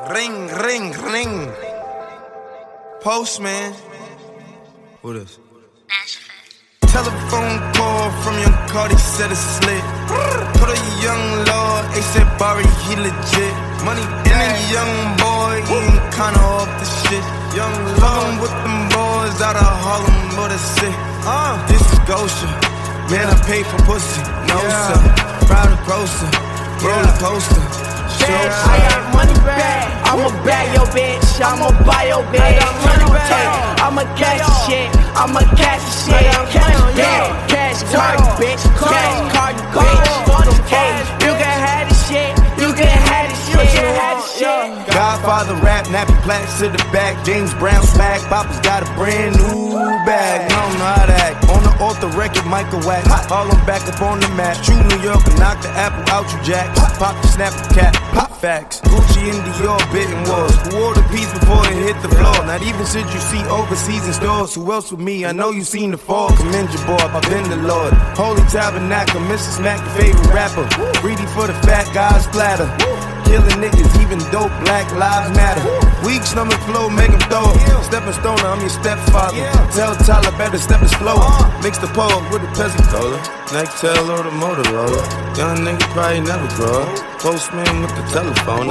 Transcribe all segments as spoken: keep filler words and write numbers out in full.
Ring, ring, ring. Postman. Who this? Telephone call from young Cardi, said it's slit. Put a young lord, A$AP Bari, he legit. Money in a young boy, he ain't kinda off the shit. Young lord with them boys out of Harlem, but it's it. Uh, this is Gosha. Man, I pay for pussy, no yeah. sir. Proud of grocer, roller yeah. coaster. Bitch, I got money bag. I'ma bag your bitch. I'ma buy your bitch. I'ma catch the shit. I'ma catch the shit. Cash, yeah. Cash, card, bitch. Cash, card, bitch. Hey, you can have the shit. You can have the shit. You can have the shit. Godfather rap, nappy plaques to the back. James Brown swag. Papa's got a brand new bag. I don't know how to act. On the off the record, Michael Wax. All them back up on the map. True New York and knock the apple out you, Jack. Pop the snap the cap. Pop facts. Gucci and Dior bitten walls. Who wore the piece before it hit the floor? Not even should you see overseas in stores. Who else with me? I know you seen the fall. Commend your boy, I've been the Lord. Holy Tabernacle, Missus Smack, the favorite rapper. Greedy for the fat guys splatter. Killing niggas, even dope, Black Lives Matter. Weak stomach flow, make him throw it. Stepping stone, I'm your stepfather. Tell Tyler better step his flow. Mix the pole with the peasant cola. Next tail or the Motorola. Young nigga probably never grow up. Postman with the telephone.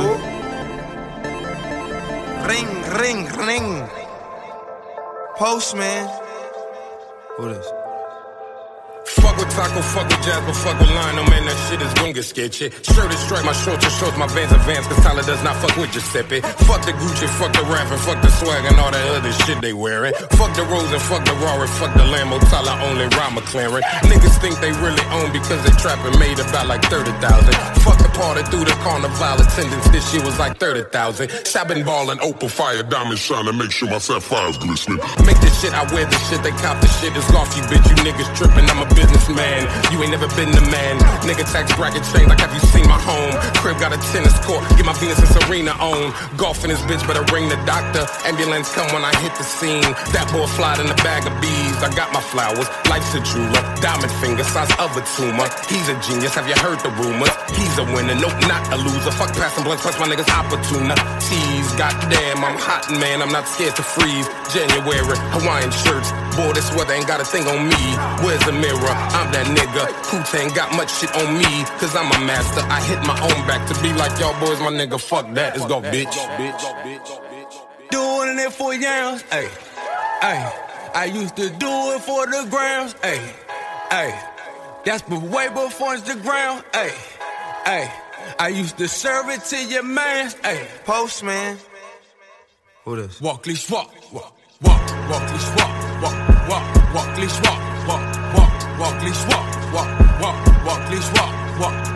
Ring, ring, ring. Postman. Who this? Fuck with Taco, fuck with Jazz, but fuck with Lionel, man, that shit is gon' get sketchy. Shirt is straight, my shorts just shows my Vans advance, cause Tyler does not fuck with Giuseppe. Fuck the Gucci, fuck the rap, and fuck the swag, and all that other shit they wearing. Fuck the Rose and fuck the Rari, fuck the Lambo, Tyler only ride McLaren. Niggas think they really own because they trapping made about like thirty thousand. Fuck the party through the carnival attendance, this shit was like thirty thousand. Shopping ball and Opal fire, diamond shine to make sure my sapphire's glistening. Make this shit, I wear this shit, they cop the shit, it's off you bitch, you niggas tripping, I'm a businessman. You ain't never been the man. Nigga tax bracket change like have you seen my home? Crib got a tennis court, get my Venus and Serena on. Golf in this bitch, better ring the doctor. Ambulance come when I hit the scene. That boy fly in a bag of bees. I got my flowers, life's a jeweler. Diamond finger, size of a tumor. He's a genius, have you heard the rumors? He's a winner, nope, not a loser. Fuck passing blunts, plus my niggas opportuna. Tease, goddamn, I'm hot man, I'm not scared to freeze. January, Hawaiian shirts. Boy, this weather ain't got a thing on me. Where's the mirror? I'm that nigga. Koot ain't got much shit on me, cause I'm a master. I hit my own back to be like y'all boys, my nigga. Fuck that, let's go, bitch. Doing it for yams, ayy, ayy. I used to do it for the grams, ayy, ayy. That's way before Instagram, ayy, ayy. I used to serve it to your mans, ayy. Postman. Who this? Walk, leash, walk, walk, walk, walk, leash, walk, walk, walk, walk, leash, walk, walk, walk, walk, leash, walk, walk, walk, walk, leash, walk, walk.